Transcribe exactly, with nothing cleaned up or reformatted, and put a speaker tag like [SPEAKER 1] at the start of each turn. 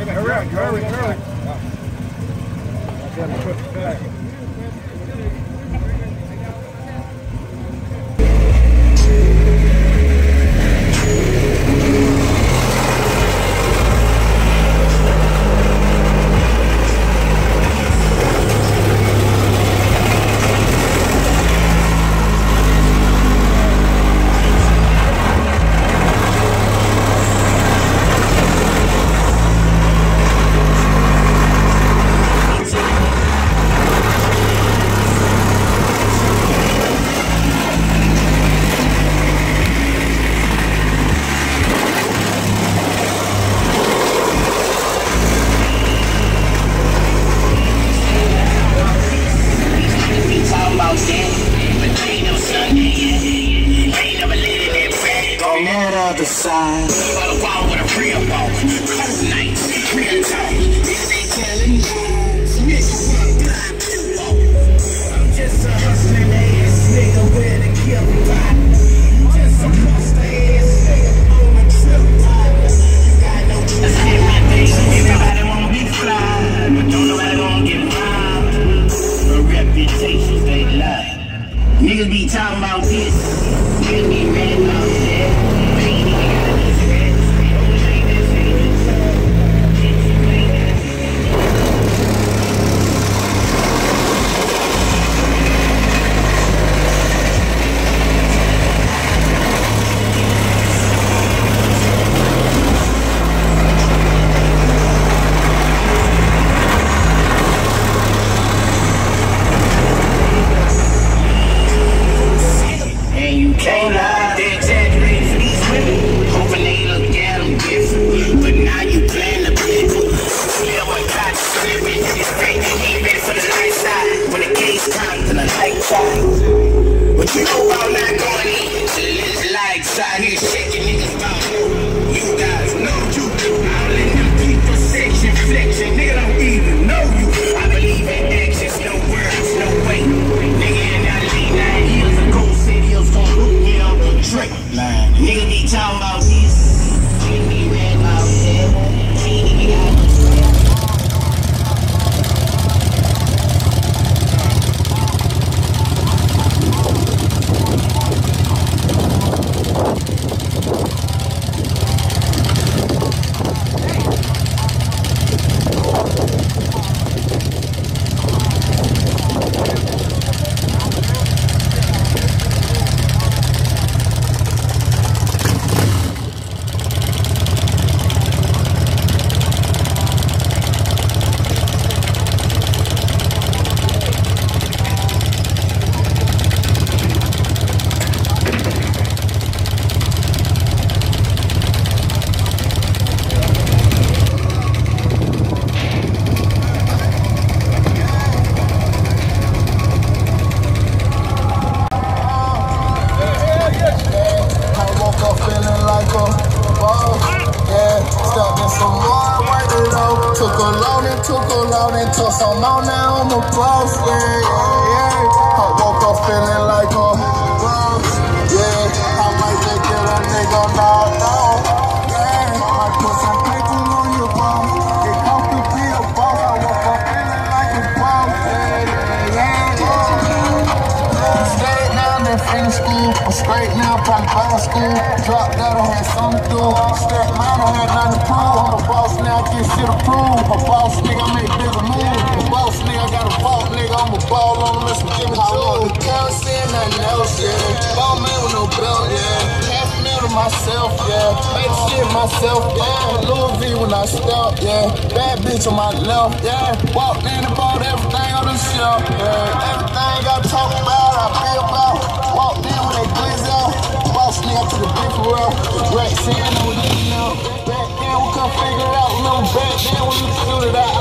[SPEAKER 1] Hurry up, hurry, hurry.
[SPEAKER 2] Other side. About a wall with a real ball. Cold nights, real talk. If they telling lies, I'm just a hustling ass nigga with a killer vibe. Just a monster ass nigga on a trip vibe. Got no trust in my day. Everybody wanna be fly, but don't nobody wanna get robbed. For reputations they lie. Niggas be talking about this, niggas be ready about that. Can't lie, they exaggerate for these women. Hoping they look at them different. But now you playing the people. Little one caught slipping. It's fake, he ain't ready for the light side. When the case comes to the light side. But you know about not going in to the light side. Niggas shaking niggas about you guys know you. All in them people section, flexion. Nigga don't even know you. I believe in actions, no words, no way. Nigga in that late nine years ago said he was gonna look me on the Drake line. Nigga be talking about this. Nigga be red about that. Nigga got no so on now, I'm a boss, yeah, yeah, yeah. I woke up feeling like a boss, yeah. I might just get a nigga knocked out, yeah. I put some paper on your bum. It helped to be a boss. I woke up feeling like a boss, yeah, yeah, yeah, yeah. Straight now, they finish school. I'm straight now, probably out of school. Dropped out, I had something to do. Step man, I had nothing to prove. I'm a boss now, I get shit approved. A boss nigga, I make bigger moves. Boss nigga, I got a fault nigga, I'm a ball on him, listen, Jimmy Choo. Can't see nothing else, yeah. Ball man with no belt, yeah. Half a mil to myself, yeah. Made shit myself, yeah. Louis V when I step, yeah. Bad bitch on my left, yeah. Walked in and bought everything on the shelf, yeah. Everything I talk about, I be about. Walked in when they glizz out. Boss nigga to the big world. Right saying, I'm leaving out. Back then we couldn't figure it out, remember back then when you shoot it out.